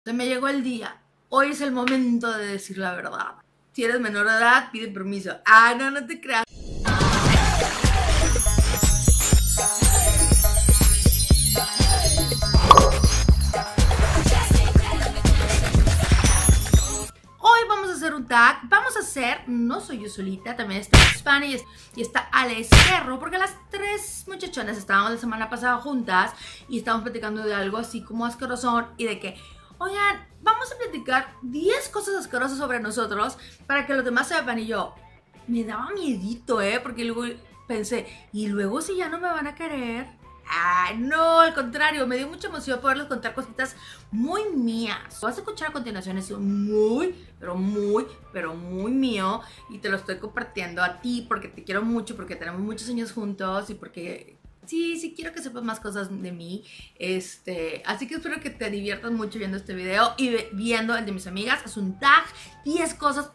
Se me llegó el día. Hoy es el momento de decir la verdad. Si eres menor de edad, pide permiso. Ah, no, no te creas. Hoy vamos a hacer un tag. Vamos a hacer, no soy yo solita, también está Spanish y está Ale Cerro, porque las tres muchachonas estábamos la semana pasada juntas y estábamos platicando de algo así como asquerosón y de que, oigan, vamos a platicar 10 cosas asquerosas sobre nosotros para que los demás sepan. Y yo, me daba miedito, porque luego pensé, ¿y luego si ya no me van a querer? Ah, no, al contrario, me dio mucha emoción poderles contar cositas muy mías. Lo que vas a escuchar a continuación es muy, pero muy mío y te lo estoy compartiendo a ti porque te quiero mucho, porque tenemos muchos años juntos y porque sí quiero que sepas más cosas de mí. Así que espero que te diviertas mucho viendo este video y viendo el de mis amigas. Es un tag, 10 cosas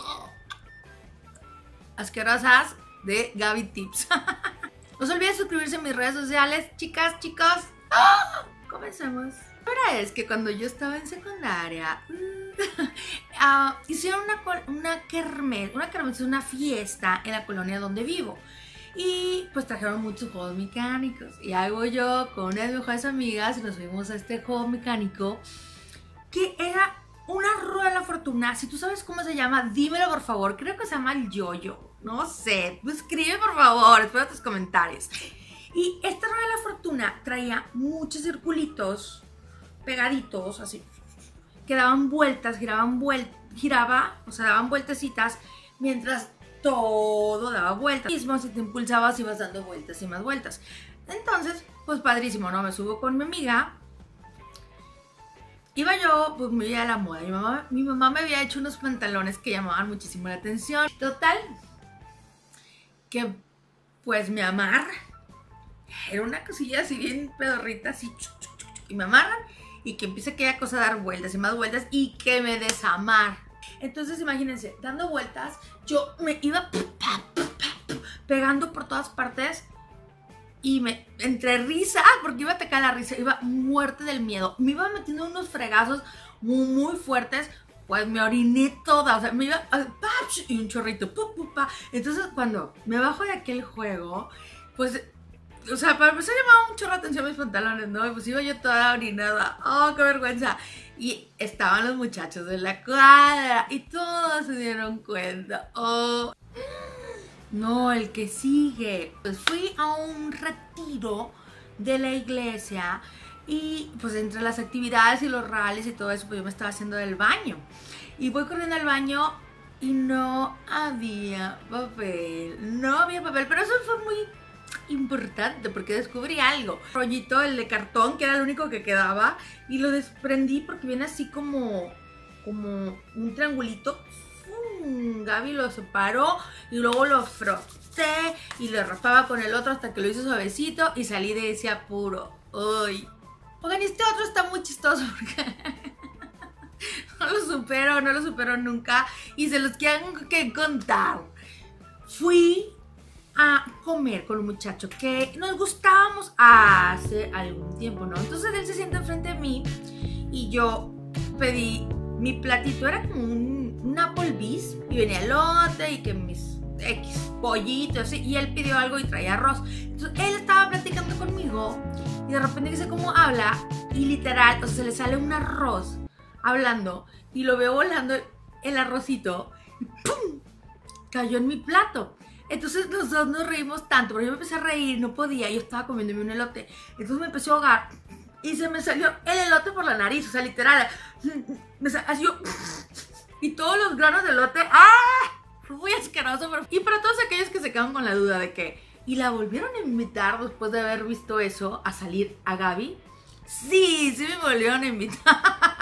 asquerosas de Gaby Tips. No se olviden suscribirse a mis redes sociales, chicas, chicos. Comencemos. La verdad es que cuando yo estaba en secundaria, hicieron una kermés, una fiesta en la colonia donde vivo. Y pues trajeron muchos juegos mecánicos. Y ahí voy yo con una de mis mejores amigas y nos fuimos a este juego mecánico que era una rueda de la fortuna. Si tú sabes cómo se llama, dímelo por favor. Creo que se llama el yo-yo. No sé, pues escribe por favor, espero tus comentarios. Y esta rueda de la fortuna traía muchos circulitos pegaditos, así, que daban vueltas, o sea, daban vueltecitas, mientras todo daba vueltas. Mismo, si te impulsabas, ibas dando vueltas y más vueltas. Entonces, pues padrísimo, ¿no? Me subo con mi amiga. Iba yo, pues me iba a la moda. Mi mamá me había hecho unos pantalones que llamaban muchísimo la atención. Total, que pues me amarran. Era una cosilla así bien pedorrita, así, y me amarran y que empieza aquella cosa a dar vueltas y más vueltas y que me desamar. Entonces imagínense, dando vueltas, yo me iba pegando por todas partes y entre risas, porque iba a atacar la risa, iba muerta del miedo. Me iba metiendo unos fregazos muy fuertes. Pues me oriné toda, o sea, me iba y un chorrito, Entonces cuando me bajo de aquel juego, pues, o sea, para empezar llamaba un chorro de atención mis pantalones, ¿no? Y pues iba yo toda orinada, ¡oh, qué vergüenza! Y estaban los muchachos de la cuadra y todos se dieron cuenta, ¡oh! No, el que sigue. Pues fui a un retiro de la iglesia. Y pues entre las actividades y los rallies y todo eso, pues yo me estaba haciendo del baño. Y voy corriendo al baño y no había papel. No había papel, pero eso fue muy importante porque descubrí algo. Rollito, el de cartón, que era el único que quedaba. Y lo desprendí porque viene así como un triangulito. Gaby lo separó y luego lo froté y lo raspaba con el otro hasta que lo hizo suavecito y salí de ese apuro. ¡Ay! Oigan, este otro está muy chistoso porque no lo supero nunca y se los quiero que contar. Fui a comer con un muchacho que nos gustábamos hace algún tiempo, ¿no? Entonces él se sienta enfrente de mí y yo pedí mi platito, era como un Applebee's y venía elote y que mis pollitos y él pidió algo y traía arroz. Entonces él estaba platicando conmigo y de repente dice cómo habla y literal, o sea, se le sale un arroz hablando y lo veo volando el arrocito y ¡pum! Cayó en mi plato. Entonces los dos nos reímos tanto, pero yo me empecé a reír, no podía, yo estaba comiéndome un elote. Entonces me empecé a ahogar y se me salió el elote por la nariz, o sea, literal, así yo, y todos los granos de elote, fue muy asqueroso. Y para todos aquellos que se quedan con la duda de que, ¿y la volvieron a invitar después de haber visto eso a salir a Gaby? Sí me volvieron a invitar.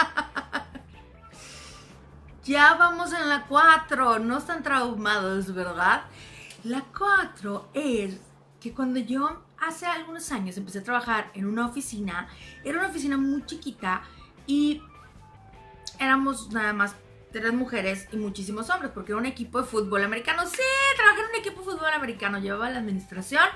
Ya vamos en la 4, no están traumados, ¿verdad? La 4 es que cuando yo hace algunos años empecé a trabajar en una oficina, era una oficina muy chiquita y éramos nada más 3 mujeres y muchísimos hombres, porque era un equipo de fútbol americano. Sí, trabajé en un equipo de fútbol americano, llevaba la administración.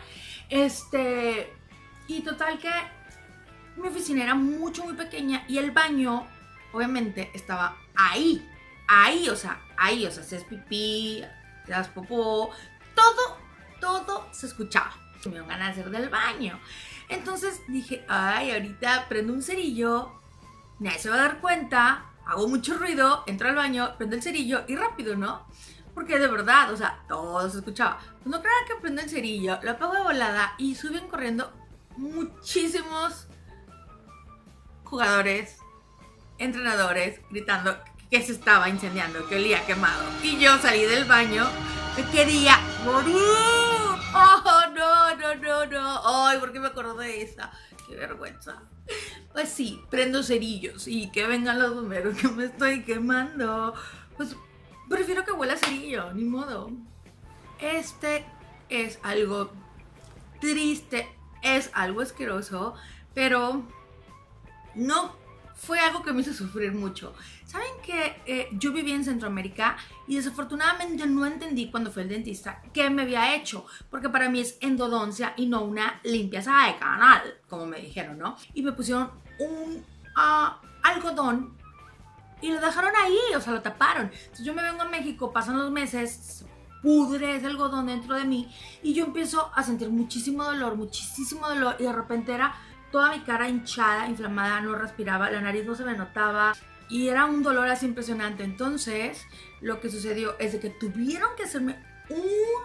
Y total que mi oficina era muy pequeña y el baño obviamente estaba ahí, o sea, hacías pipí, hacías popó, todo se escuchaba. Me iban ganas de hacer del baño. Entonces dije, ay, ahorita prendo un cerillo, nadie se va a dar cuenta, hago mucho ruido, entro al baño, prendo el cerillo y rápido, ¿no? Porque de verdad, o sea, todo se escuchaba. Cuando crean que prendo el cerillo, lo apago de volada y suben corriendo muchísimos jugadores, entrenadores, gritando que se estaba incendiando, que olía quemado. Y yo salí del baño, me quería morir. ¡Oh, no! ¡Ay, por qué me acuerdo de esa! ¡Qué vergüenza! Pues sí, prendo cerillos y que vengan los bomberos que me estoy quemando. Pues prefiero que huela cerillo, ni modo. Este es algo triste, es algo asqueroso, pero no fue algo que me hizo sufrir mucho. ¿Saben que yo viví en Centroamérica y desafortunadamente no entendí cuando fui al dentista qué me había hecho? Porque para mí es endodoncia y no una limpieza de canal, como me dijeron, ¿no? Y me pusieron un algodón y lo dejaron ahí, o sea, lo taparon. Entonces yo me vengo a México, pasan los meses, pudre ese algodón dentro de mí y yo empiezo a sentir muchísimo dolor y de repente era toda mi cara hinchada, inflamada, no respiraba, la nariz no se me notaba y era un dolor así impresionante. Entonces lo que sucedió es de que tuvieron que hacerme un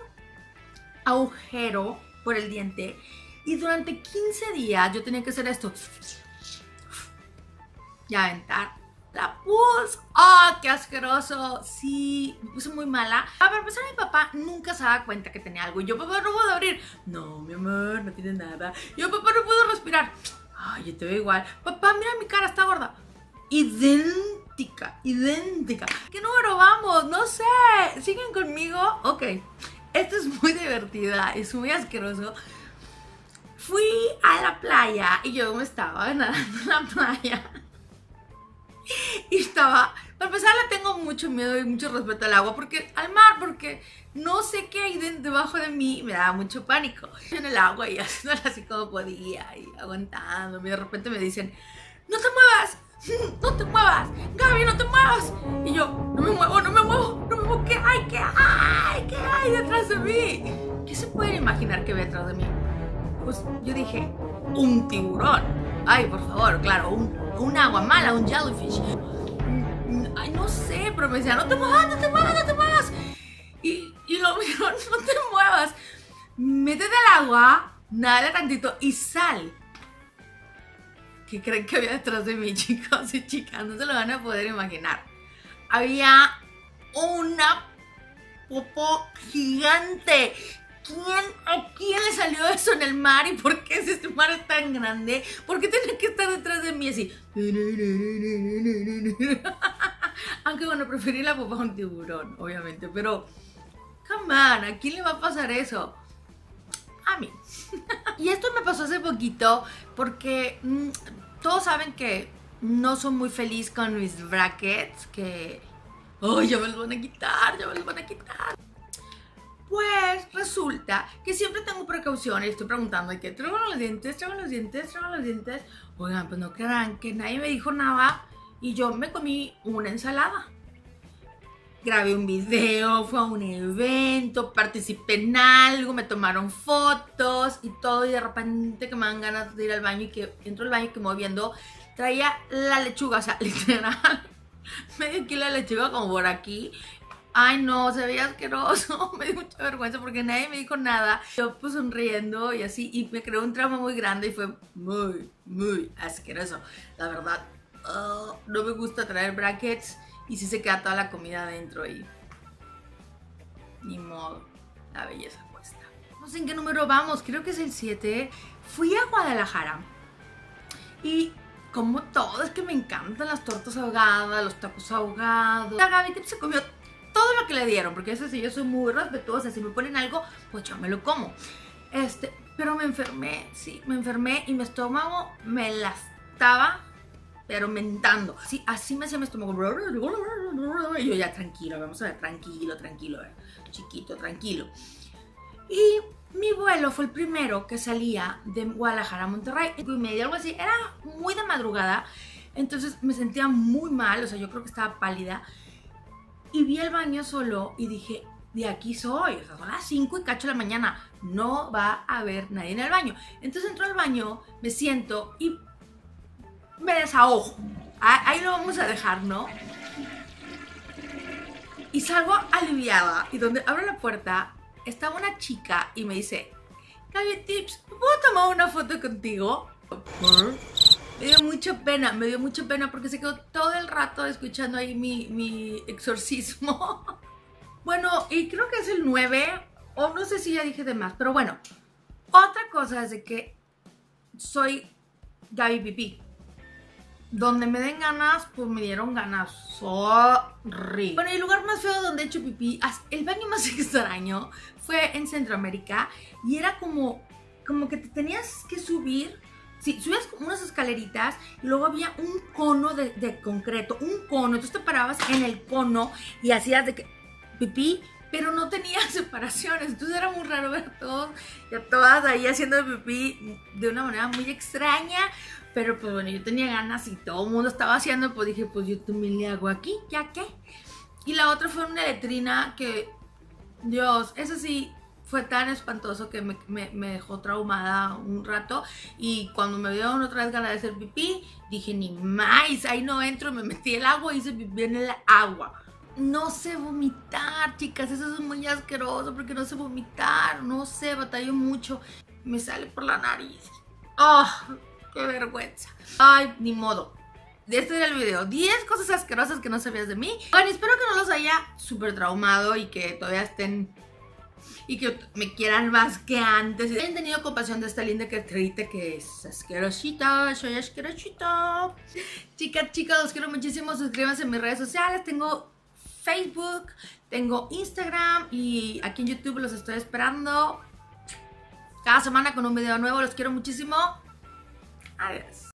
agujero por el diente y durante 15 días yo tenía que hacer esto y aventar la pus. ¡Oh, qué asqueroso! Sí, me puse muy mala. A ver, pues mi papá nunca se daba cuenta que tenía algo. Y yo, papá, no puedo abrir. No, mi amor, no tiene nada. Yo, papá, no puedo respirar. Ay, yo te veo igual. Papá, mira mi cara, está gorda. Idéntica. ¿Qué número vamos? No sé. ¿Siguen conmigo? Ok. Esto es muy divertida, es muy asqueroso. Fui a la playa y yo me estaba nadando en la playa. Y estaba, para empezar le tengo mucho miedo y mucho respeto al agua, al mar, porque no sé qué hay debajo de mí, me daba mucho pánico. En el agua y haciéndolo así como podía y aguantándome, y de repente me dicen, no te muevas, Gaby, no te muevas. Y yo, no me muevo, ¿qué hay detrás de mí? ¿Qué se pueden imaginar que ve detrás de mí? Pues yo dije, un tiburón. Ay, por favor, claro, un agua mala, un jellyfish. Ay, no sé, pero me decía, no te muevas. Y lo mismo, no te muevas. Métete al agua, nada tantito y sal. ¿Qué creen que había detrás de mí, chicos y chicas? No se lo van a poder imaginar. Había una popó gigante. ¿A quién le salió eso en el mar? ¿Y por qué este mar es tan grande? ¿Por qué tiene que estar detrás de mí así? Aunque bueno, preferí la popó a un tiburón, obviamente. Pero, come on, ¿a quién le va a pasar eso? A mí. Y esto me pasó hace poquito porque todos saben que no soy muy feliz con mis brackets. Que... ¡ay, ya me los van a quitar! Pues resulta que siempre tengo precauciones. Estoy preguntando de que traigo los dientes. Oigan, pues no crean que nadie me dijo nada. Y yo me comí una ensalada. Grabé un video, fue a un evento, participé en algo, me tomaron fotos y todo. Y de repente que me dan ganas de ir al baño y que entro al baño y que me voy viendo, traía la lechuga, o sea, literal, medio kilo de lechuga como por aquí. Ay no, se veía asqueroso, me dio mucha vergüenza porque nadie me dijo nada. Yo pues sonriendo y así, y me creó un trauma muy grande y fue muy asqueroso. La verdad, no me gusta traer brackets y sí se queda toda la comida adentro y... ni modo, la belleza cuesta. No sé en qué número vamos, creo que es el 7. Fui a Guadalajara y... como todo, es que me encantan las tortas ahogadas, los tacos ahogados. La Gaby se comió todo lo que le dieron, porque eso sí, yo soy muy respetuosa. Si me ponen algo, pues yo me lo como. Pero me enfermé, sí, me enfermé y mi estómago me la estaba, pero mentando. Sí, así me hacía mi estómago. Y yo ya, tranquilo, vamos a ver, tranquilo, chiquito, tranquilo. Y mi vuelo fue el primero que salía de Guadalajara a Monterrey, 5:30, algo así, era muy de madrugada. Entonces me sentía muy mal, o sea, yo creo que estaba pálida. Y vi el baño solo y dije, de aquí soy, o sea, son las 5 y cacho de la mañana, no va a haber nadie en el baño. Entonces entro al baño, me siento y me desahogo. Ahí lo vamos a dejar, ¿no? Y salgo aliviada y donde abro la puerta estaba una chica y me dice, Gaby Tips, ¿puedo tomar una foto contigo? Me dio mucha pena porque se quedó todo el rato escuchando ahí mi exorcismo. Bueno, y creo que es el 9, o no sé si ya dije de más, pero bueno, otra cosa es de que soy Gaby Pipí. Donde me den ganas, pues me dieron ganas. Sorry. Bueno, y el lugar más feo donde he hecho pipí, el baño más extraño, fue en Centroamérica. Y era como que te tenías que subir. Sí, subías como unas escaleritas y luego había un cono de concreto, un cono. Entonces te parabas en el cono y hacías de que pipí, pero no tenía separaciones. Entonces era muy raro ver a todos y a todas ahí haciendo pipí de una manera muy extraña. Pero pues bueno, yo tenía ganas y todo el mundo estaba haciendo, pues dije, pues yo también le hago aquí, ¿ya qué? Y la otra fue una letrina que, Dios, eso sí, fue tan espantoso que me dejó traumada un rato. Y cuando me dieron otra vez ganas de hacer pipí, dije, ni más, ahí no entro, me metí el agua y hice pipí en el agua. No sé vomitar, chicas, eso es muy asqueroso porque no sé vomitar, no sé, batallo mucho, me sale por la nariz. ¡Oh! ¡Qué vergüenza! Ay, ni modo. Este era el video. 10 cosas asquerosas que no sabías de mí. Bueno, espero que no los haya súper traumado y que todavía estén... y que me quieran más que antes. Y hayan tenido compasión de esta linda criaturita que es asquerosita. Soy asquerosita. Chicas, chicos, los quiero muchísimo. Suscríbanse en mis redes sociales. Tengo Facebook, tengo Instagram y aquí en YouTube los estoy esperando cada semana con un video nuevo. Los quiero muchísimo. Adiós.